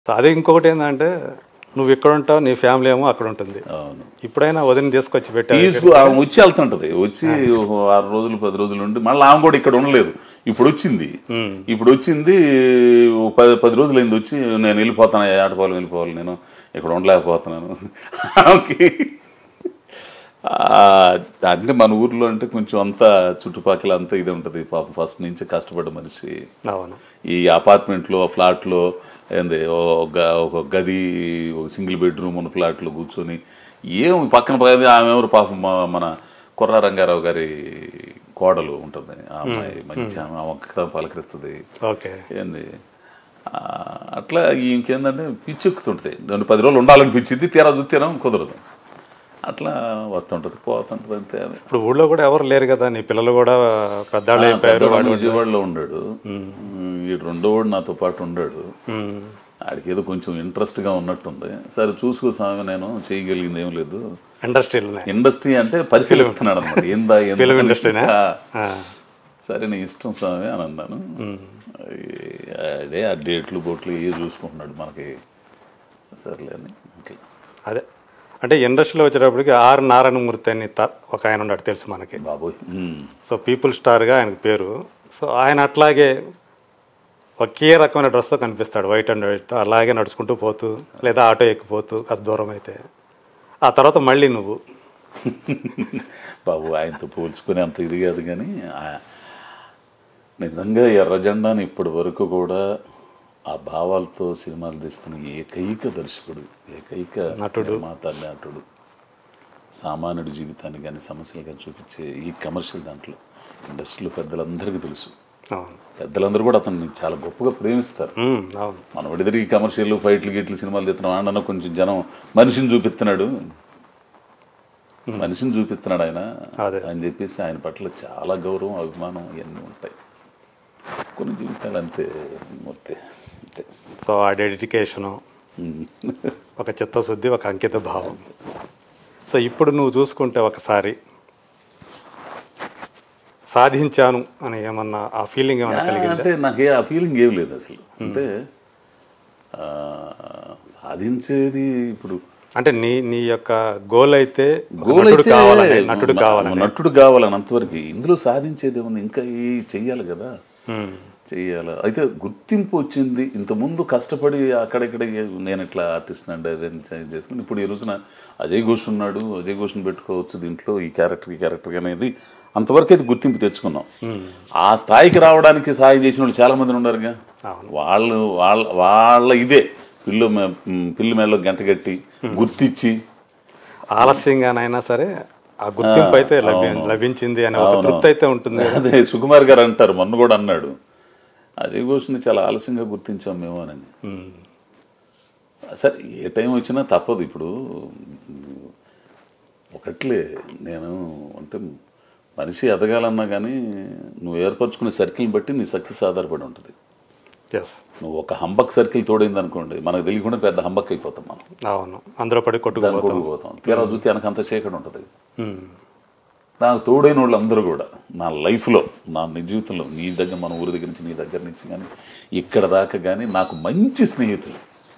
So అది ఇంకొకటి ఏంటంటే నువ్వు ఇక్కడ ఉంటావు, నీ ఫ్యామిలీ ఏమో అక్కడ ఉంటుంది. అవును, ఇప్పుడైనా వదిన తీసుకొచ్చి ఆమె వచ్చి వెళ్తుంటది, వచ్చి 6 రోజులు 10 రోజులు ఉండి మళ్ళీ ఆమె కూడా ఇక్కడ ఉండలేదు. ఇప్పుడు వచ్చింది 10 రోజులు అయింది వచ్చి, నేను వెళ్ళిపోతాను, వెళ్ళిపోవాలి, నేను ఇక్కడ ఉండలేకపోతున్నాను. అంటే మన ఊర్లో అంటే కొంచెం అంతా చుట్టుపక్కల అంతా ఇది ఉంటుంది పాపం, ఫస్ట్ నుంచి కష్టపడ్డ మనిషి. ఈ అపార్ట్మెంట్లో ఫ్లాట్లో ఏంది ఒక గది, ఒక సింగిల్ బెడ్రూమ్ ఉన్న ఫ్లాట్లో కూర్చొని పక్కన పక్కన ఆమె ఎవరు పాపం మన కుర్రా రంగారావు గారి కోడలు ఉంటుంది, ఆ అమ్మాయి మంచి ఆమె పలకరిస్తుంది ఏంది అట్లా. ఇంకేందంటే పిచ్చెక్కుతుంటుంది, 10 రోజులు ఉండాలనిపించింది, తీరా చూస్తేనే కుదరదు, అట్లా వస్తుంటది పోతుంటది అంతే. ఇప్పుడు ఊళ్ళో కూడా ఎవరు లేరు కదా, నీ పిల్లలు కూడా పెద్దవాళ్ళు విజయవాడలో ఉన్నాడు, ఈ రెండోవాడు నాతో పాటు ఉన్నాడు. ఆడికి ఏదో కొంచెం ఇంట్రెస్ట్గా ఉన్నట్టుంది. సరే చూసుకో స్వామి, నేను చేయగలిగింది ఏం లేదు, ఇండస్ట్రీ అంటే పరిశీలిస్తున్నాడు అనమాట, ఏందా సరే నీ ఇష్టం స్వామి అని అన్నాను. అదే ఆ డేట్లు బోట్లు ఏ చూసుకుంటున్నాడు మనకి, సర్లే అని. అదే అంటే ఇండస్ట్రీలో వచ్చేటప్పటికి ఆర్ నారాయణమూర్తి అని ఒక ఆయన ఉన్నాడు తెలుసు మనకి బాబోయ్. సో పీపుల్ స్టార్గా ఆయనకు పేరు. సో ఆయన అట్లాగే ఒకే రకమైన డ్రెస్తో కనిపిస్తాడు, వైట్ అండ్ వైట్తో, అలాగే నడుచుకుంటూ పోతూ లేదా ఆటో ఎక్కిపోతూ కాస్త దూరం అయితే, ఆ తర్వాత మళ్ళీ నువ్వు బాబు ఆయనతో పోల్చుకునే అంత ఇది కాదు, కానీ నిజంగా ఎర్రజెండాని ఇప్పటి వరకు కూడా ఆ భావాలతో సినిమాలు తీస్తున్న ఏకైక దర్శకుడు, ఏకైక నటుడు, నటుడు, సామాన్యుడి జీవితాన్ని కానీ సమస్యలు కానీ చూపించే ఈ కమర్షియల్ దాంట్లో ఇండస్ట్రీలో పెద్దలందరికీ తెలుసు, పెద్దలందరూ కూడా అతన్ని చాలా గొప్పగా ప్రేమిస్తారు. మన విడిదరి ఈ కమర్షియల్ ఫైట్లు గిట్లు సినిమాలు తీస్తున్నాం అన్న కొంచెం జనం మనిషిని చూపిస్తున్నాడు ఆయన అని చెప్పేసి ఆయన పట్ల చాలా గౌరవం అభిమానం ఇవన్నీ ఉంటాయి. కొన్ని జీవితాలు అంతే మొత్తం. సో ఆ డెడికేషను, ఒక చిత్తశుద్ధి, ఒక అంకిత భావం. సో ఇప్పుడు నువ్వు చూసుకుంటే ఒకసారి సాధించాను అని ఏమన్నా ఆ ఫీలింగ్ ఏమన్నా కలిగింది? అంటే నాకు ఆ ఫీలింగ్ ఏం లేదు అసలు. అంటే సాధించేది ఇప్పుడు అంటే నీ యొక్క గోల్ అయితే నటుడు కావాలని అంతవరకు. ఇందులో సాధించేది ఏమన్నా ఇంకా చెయ్యాలి కదా, చెయ్యాలి. అయితే గుర్తింపు వచ్చింది, ఇంతకుముందు కష్టపడి అక్కడెక్కడ నేను ఇట్లా ఆర్టిస్ట్ అండి అదే చేసుకుని, ఇప్పుడు ఈ రోజున అజయ్ ఘోష్ ఉన్నాడు, అజయ్ ఘోష్ని పెట్టుకోవచ్చు దీంట్లో, ఈ క్యారెక్టర్ అనేది అంతవరకు అయితే గుర్తింపు తెచ్చుకున్నాం. ఆ స్థాయికి రావడానికి సాయం చేసిన వాళ్ళు చాలా మంది ఉన్నారుగా. వాళ్ళ ఇదే పిల్లి మేడలో గంట కట్టి గుర్తించి ఆలస్యంగానైనా సరే ఆ గుర్తింపు అయితే లభించింది అనే ఒక తృప్తి అయితే ఉంటుంది. అదే సుకుమార్ గారు అంటారు, మొన్న కూడా అన్నాడు, అజయ్ ఘోష్ని చాలా ఆలస్యంగా గుర్తించాం మేము అని. సరే ఏ టైం వచ్చినా తప్పదు. ఇప్పుడు ఒకట్లే నేను అంటే మనిషి ఎదగాలన్నా కానీ నువ్వు ఏర్పరచుకునే సర్కిల్ని బట్టి నీ సక్సెస్ ఆధారపడి ఉంటుంది. నువ్వు ఒక హంబక్ సర్కిల్ తోడైంది అనుకోండి, మనకు తెలియకుండా పెద్ద హంబక్ అయిపోతాం మనం. అవును, అందరూ పడి కొట్టుకుపోతాం. తీరా చూస్తే వెనకంతా చీకటి ఉంటుంది. నాకు తోడైన వాళ్ళు అందరూ కూడా నా లైఫ్లో, నా జీవితంలో, నీ దగ్గర, మన ఊరి దగ్గర నుంచి, నీ దగ్గర నుంచి కానీ ఇక్కడ దాకా కానీ నాకు మంచి స్నేహితులు,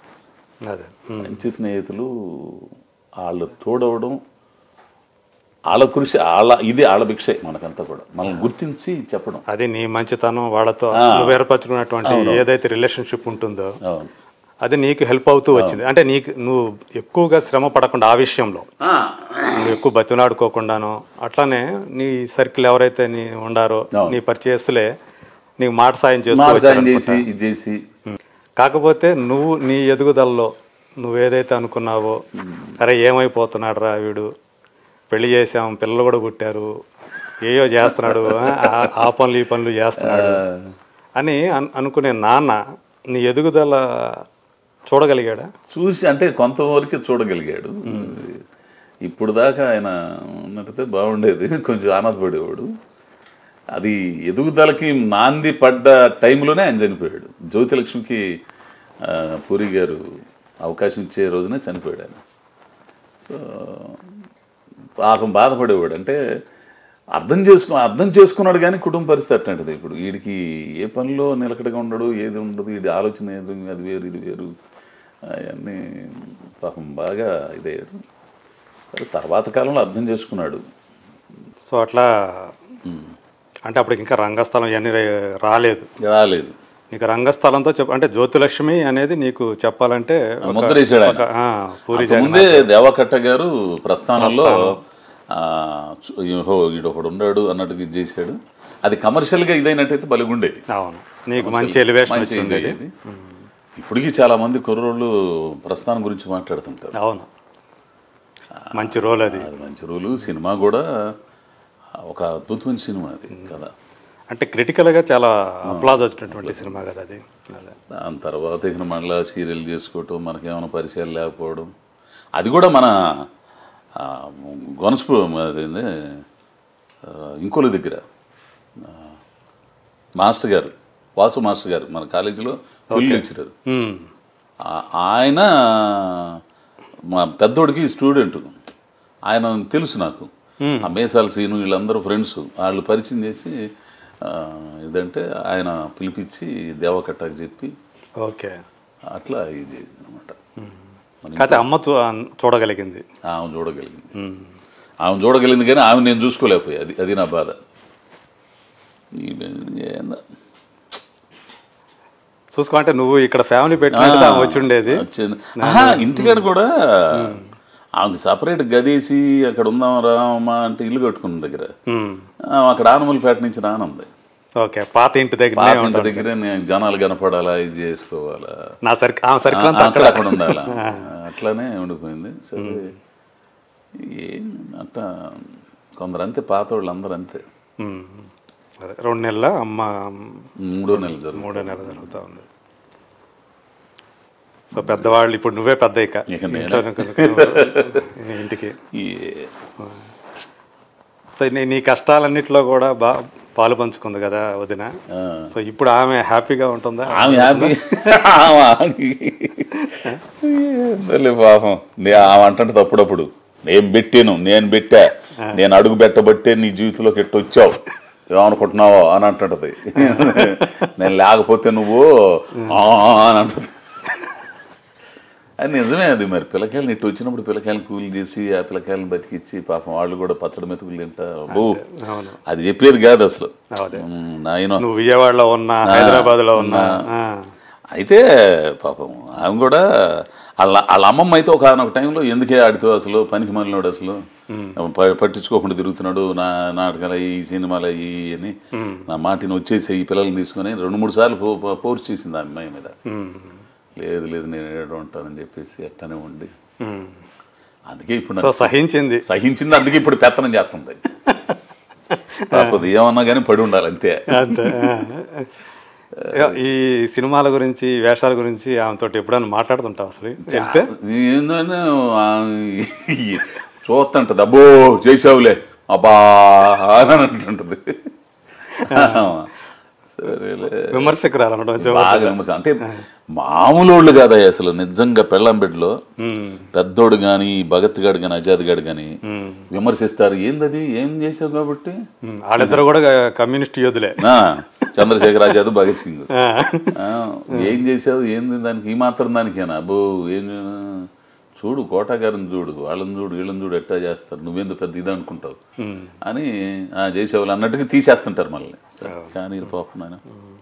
వాళ్ళు తోడవడం, వాళ్ళ కృషి, వాళ్ళ భిక్షే మనకంతా కూడా, మనం గుర్తించి చెప్పడం. అది నీ మంచితనం, వాళ్ళతో ఏర్పరచుకున్నటువంటి ఏదైతే రిలేషన్షిప్ ఉంటుందో అది నీకు హెల్ప్ అవుతూ వచ్చింది. అంటే నువ్వు ఎక్కువగా శ్రమ పడకుండా ఆ విషయంలో, నువ్వు ఎక్కువ బతినాడుకోకుండాను, అట్లానే నీ సర్కిల్ ఎవరైతే నీ ఉండారో నీ పరిచయస్తులే నీకు మాట సాయం చేసి. కాకపోతే నువ్వు నీ ఎదుగుదలలో నువ్వేదైతే అనుకున్నావో, అరే ఏమైపోతున్నాడు రా వీడు, పెళ్లి చేసాం, పిల్లలు కూడా పుట్టారు, ఏయో చేస్తున్నాడు, ఆ పనులు ఈ పనులు చేస్తున్నాడు అని అనుకునే నాన్న నీ ఎదుగుదల చూడగలిగాడా? చూసి అంటే కొంతవరకు చూడగలిగాడు. ఇప్పుడు దాకా ఆయన ఉన్నట్టయితే బాగుండేది, కొంచెం ఆనందపడేవాడు. అది ఎదుగుదలకి నాంది పడ్డ టైంలోనే ఆయన చనిపోయాడు. జ్యోతిలక్ష్మికి పూరి గారు అవకాశం ఇచ్చే రోజునే చనిపోయాడు ఆయన. సో పాపం బాధపడేవాడు. అంటే అర్థం చేసుకున్నాడు కానీ కుటుంబ పరిస్థితి అట్లాంటిది. ఇప్పుడు వీడికి ఏ పనిలో నిలకడగా ఉండడు, ఏది ఉండదు, వీడి ఆలోచన ఏది, అది వేరు ఇది వేరు, అవన్నీ పాపం బాగా ఇదయ్యాడు. సరే తర్వాత కాలంలో అర్థం చేసుకున్నాడు. సో అట్లా అంటే అప్పటికి ఇంకా రంగస్థలం ఇవన్నీ రాలేదు. నీకు రంగస్థలంతో అంటే జ్యోతిలక్ష్మి అనేది నీకు చెప్పాలంటే ముద్రేశాడు ఆయన. పూరి ముందే దేవకట్ట గారు ప్రస్థానంలో ఈడొకడు ఉన్నాడు అన్నట్టుగా ఇది చేశాడు. అది కమర్షియల్గా ఇదైనట్టయితే బలిగుండేది. అవును, నీకు మంచి ఎలివేషన్ ఇది. ఇప్పటికీ చాలా మంది కుర్రోళ్ళు ప్రస్థానం గురించి మాట్లాడుతుంటారు. అవును, మంచి రోల్ అది. మంచి రోలు. సినిమా కూడా ఒక అద్భుతమైన సినిమా అది కదా. అంటే క్రిటికల్గా చాలా అప్లాజ్ వచ్చినటువంటి సినిమా కదా అది. దాని తర్వాత ఇక మళ్ళీ సీరియల్ చేసుకోవటం, మనకేమైనా పరిచయాలు లేకపోవడం, అది కూడా మన గొనస్పు అదేంది ఇంకోల దగ్గర మాస్టర్ గారు, వాసు మాస్టర్ గారు, మన కాలేజీలో లెక్చరర్. ఆయన మా పెద్దోడికి స్టూడెంట్. ఆయన తెలుసు నాకు. ఆ మేసాల సీను వీళ్ళందరూ ఫ్రెండ్స్. వాళ్ళు పరిచయం చేసి ఇదంటే ఆయన పిలిపించి దేవకట్టకు చెప్పి ఓకే అట్లా ఇది చేసింది అనమాట. అమ్మ చూడగలిగింది. ఆమె చూడగలిగింది కానీ ఆమె నేను చూసుకోలేకపోయా. అది నా బాధ. చూసుకో అంటే నువ్వు ఇక్కడ ఫ్యామిలీ పెట్టినట్టు వచ్చి ఉండేది. ఇంటికాడ కూడా ఆమెకి సపరేట్ గదేసి అక్కడ ఉందాం రామా అంటే ఇల్లు కట్టుకున్న దగ్గర అక్కడ ఆనమూలపేట నుంచి రానుంది. ఓకే, పాత ఇంటి దగ్గర జనాలు కనపడాలా, ఇది చేసుకోవాలా, అక్కడ ఉండాలా, అట్లానే ఉండిపోయింది. సరే ఏం అట్లా కొందరు అంతే, పాత వాళ్ళు అందరూ అంతే. 2 నెలల అమ్మ 3వ నెల జరుగుతూ ఉంది. సో పెద్దవాళ్ళు ఇప్పుడు నువ్వే పెద్ద ఇక ఇంటికి. సో నీ కష్టాలన్నిట్లో కూడా పాలు పంచుకుంది కదా వదిన. సో ఇప్పుడు ఆమె హ్యాపీగా ఉంటుందా? ఆమె హ్యాపీ. పాపం ఆమె అంటే తప్పుడప్పుడు నేను పెట్టా, నేను అడుగు పెట్టబట్టే నీ జీవితంలోకి ఎట్టు వచ్చావు, ఏమనుకుంటున్నావో అని అంటుంటది. నేను లేకపోతే నువ్వు అని అంటుంది. అది నిజమే. అది మరి పిల్లకాయలు ఇటు వచ్చినప్పుడు పిల్లకాయలు కూలి చేసి ఆ పిల్లకాయలను బతికిచ్చి పాపం వాళ్ళు కూడా పచ్చడి మెతుకులు తింటా. అది చెప్పేది కాదు అసలు. నాయన విజయవాడలో ఉన్నా, హైదరాబాద్ లో ఉన్నా. అయితే పాపం ఆమె కూడా వాళ్ళ అమ్మమ్మ అయితే ఒక టైంలో ఎందుకే ఆడితో అసలు పనికి మళ్ళీ అసలు పట్టించుకోకుండా తిరుగుతున్నాడు, నాటకాలు ఈ సినిమాలు అయ్యి అని నా మాటిని వచ్చేసి ఈ పిల్లల్ని తీసుకొని 2-3 సార్లు ఫోర్స్ చేసింది ఆ అమ్మాయి మీద. లేదు నేను ఏడు ఉంటానని చెప్పేసి అట్టనే ఉండి అందుకే ఇప్పుడు సహించింది. అందుకే ఇప్పుడు పెత్తనం చేస్తుంది. తప్పదు, ఏమన్నా కానీ పడి ఉండాలి అంతే. ఈ సినిమాల గురించి, వేషాల గురించి ఆమెతో ఎప్పుడైనా మాట్లాడుతుంటావు అసలు? ఏంటంటే చూస్తుంటది, అబ్బో చేసావులే అబ్బా అని అంటుంటది. సరేలే, విమర్శకురాలు బాగా విమర్శ. అంటే మామూలు వాళ్ళు కాదా అసలు. నిజంగా పెళ్ళంబెడ్లో పెద్దోడు కానీ, భగత్ గాడు కానీ, ఆజాద్ గాడు కానీ విమర్శిస్తారు. ఏందది, ఏం చేసావు కాబట్టి. వాళ్ళిద్దరు కూడా కమ్యూనిస్ట్ యోధులే, చంద్రశేఖర్ ఆజాద్, భగత్ సింగ్. ఏం చేసావు, ఏంది దానికి, ఈ మాత్రం దానికేనా, అబ్బో ఏం చూడు, కోటా గారిని చూడు, వాళ్ళని చూడు, వీళ్ళని చూడు, ఎట్టా చేస్తారు, నువ్వెందుకు పెద్ద ఇది అనుకుంటావు అని చేసేవాళ్ళు అన్నట్టుగా తీసేస్తుంటారు మళ్ళీ. కానీ పాపం నాయన